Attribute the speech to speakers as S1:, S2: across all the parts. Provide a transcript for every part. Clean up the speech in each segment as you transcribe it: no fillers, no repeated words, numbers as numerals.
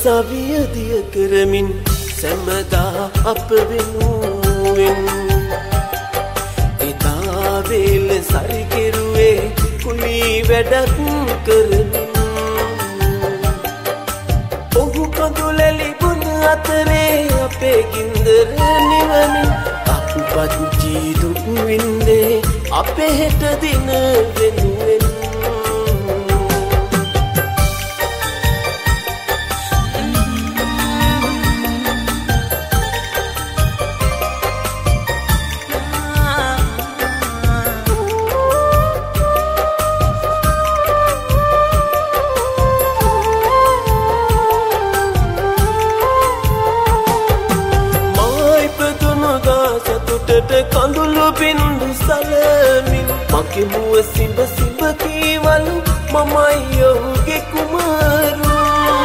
S1: සවිය දිය කරමින් සැමදා අප වෙනුවෙන් එදා වේල සරි කෙරුවේ කුලී වැඩක් කරමින් ඔහු කඳුලැලි බුන අතරේ අපේ ගින්දර නිවමින් අපපත්චි දුක් වින්දේ අපේ හෙට දින වෙනුවෙන් කඳුළු බින්දු සලමින් මගේ මුව සිඹ සිඹ කීවලු මමයි ඔහුගේ කුමාරු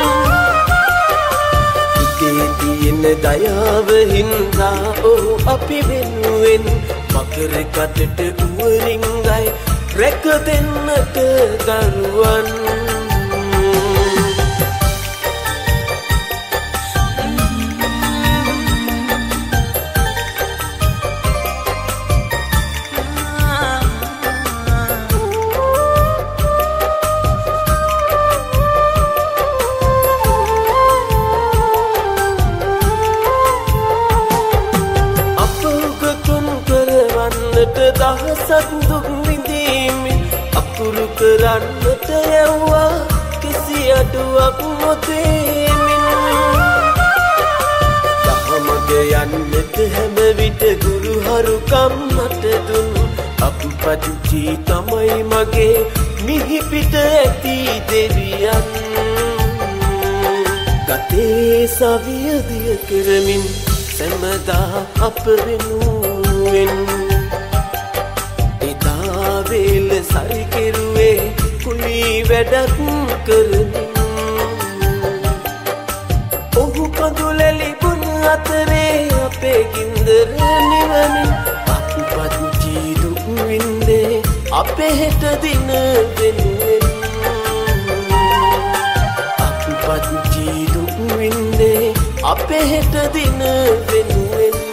S1: හිතේ තියෙන දයාව හින්දා ඔහු අපි වෙනුවෙන් මකර කටට උවරින්ගයි රැක දෙන්නට දරුවන් දහසක් දුක් විඳීමින් අකුරු කරන්නට යවුවා කිසි අඩුවක් නොදෙමින් යහමග යන්නට හැම විට ගුරු හරුකම් මට දුන් අපපදිචි තමයි මගේ මිහි පිට ඇති දෙවියන් ගතේ සවිය දිය කරමින් සැමදා අප වෙනුවෙන් වේල සරි කෙරුවේ කුලී වැඩක් කරමින් ඔහු කඳුලැලි බුන අතරේ අපේ ගින්දර නිවමින් අපපත්චි දුක් වින්දේ අපේ හෙට දින වෙනුවෙන් අපපත්චි දුක් වින්දේ අපේ හෙට දින වෙනුවෙන්